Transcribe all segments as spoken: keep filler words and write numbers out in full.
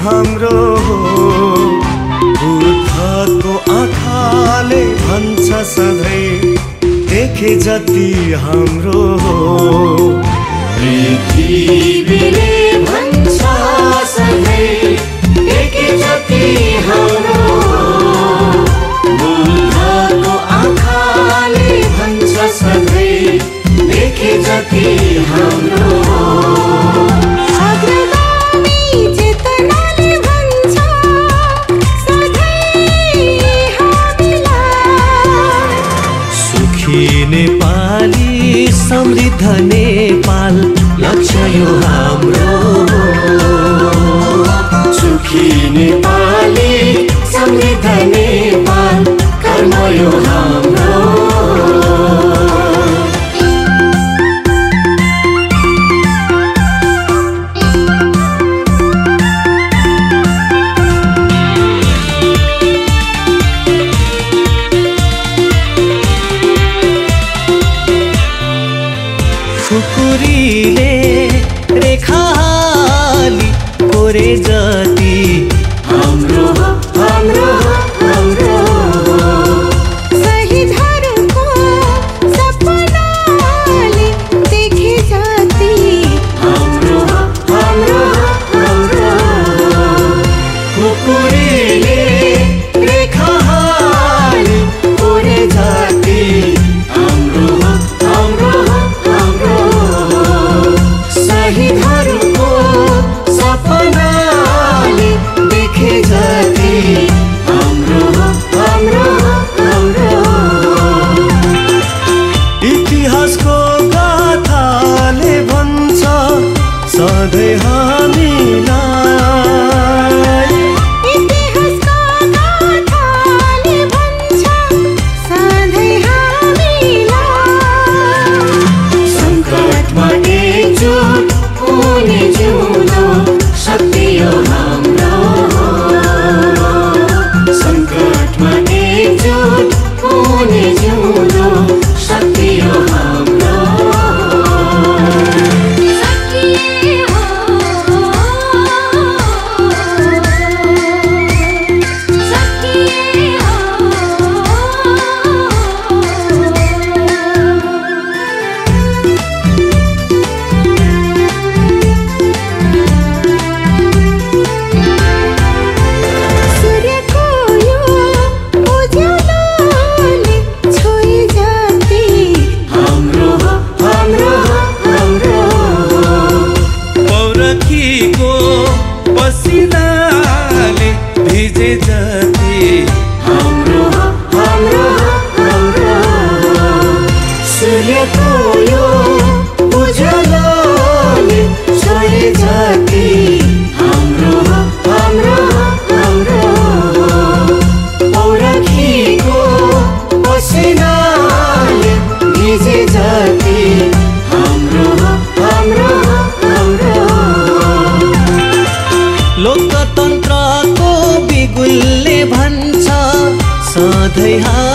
हाम्रो हो। बुद्धको आँखाले भन्छ सधैँ देखे जति हाम्रो हो। पृथ्वीले भन्छ सधैँ देखे जति हाम्रो हो। बुद्धको आँखाले भन्छ सधैँ देखे जति हाम्रो हो। नेपाली समृद्ध नेपाल लक्ष्य यो हाम्रो। सुखी नेपाली समृद्ध नेपाल कर्म यो हाम्रो। खुकुरीले रेखाली कोरे जति हाम्रो हाम्रो हाम्रो शहीदहरूको सपनाले देखे जति हाम्रो हाम्रो हाम्रो खुकुरीले रेखाली कोरे जति हाम्रो हाम्रो शहीदहरूको सपनाले देखे जति हाम्रो हाम्रो हाम्रो इतिहासको गाथाले भन्छ सधैँ हामीलाई। इतिहासको गाथाले भन्छ सधैँ हामीलाई। सङ्कटमा एकजुट हुने जिउँदो शक्ति यो हाम्रो। सङ्कटमा एकजुट हुने जिउँदो शक्ति यो हाम्रो। पसिनाले भिजे जति हाम्रो हाम्रो हाम्रो सूर्यको यो उज्यालोले छोए जति हाम्रो हाम्रो हाम्रो पौरखीको पसिनाले भिजे जति हाम्रो हाम्रो हाम्रो लोकतन्त्रको बिगुलले भन्छ सधैँ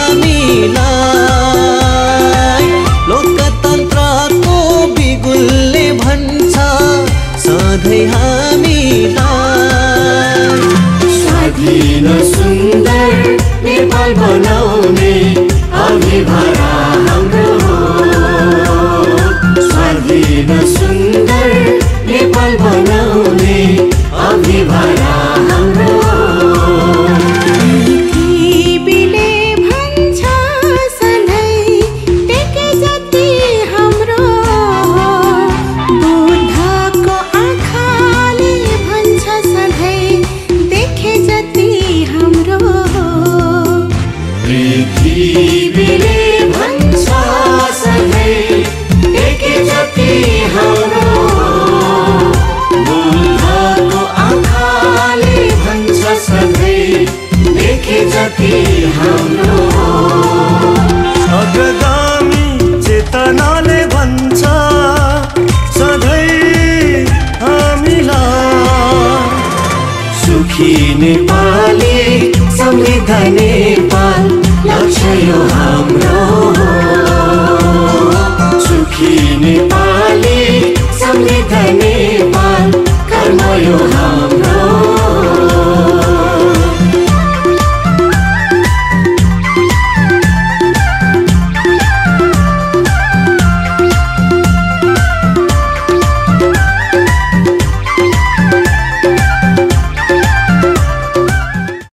हामीलाई। लोकतन्त्रको बिगुलले भन्छ सधैँ हामीलाई। स्वाधीन सुन्दर नेपाल बनाउने अभिभारा हाम्रो हो। स्वाधीन सुन्दर नेपाल बनाउने अभिभारा हाम्रो हो। पृथ्वीले भन्छ सधैँ देखे जति हाम्रो हो। बुद्धको आँखाले भन्छ सधैँ देखे जति हाम्रो हो। पृथ्वीले भन्छ सधैँ देखे जति हाम्रो। बुद्धको आँखाले भन्छ सधैँ देखे जति हाम्रो। अग्रगामी चेतनाले भन्छ सधैँ हामीलाई। सुखी नेपाली समृद्ध नेपाल लक्ष्य यो हाम्रो। सुखी नेपाली समृद्ध नेपाल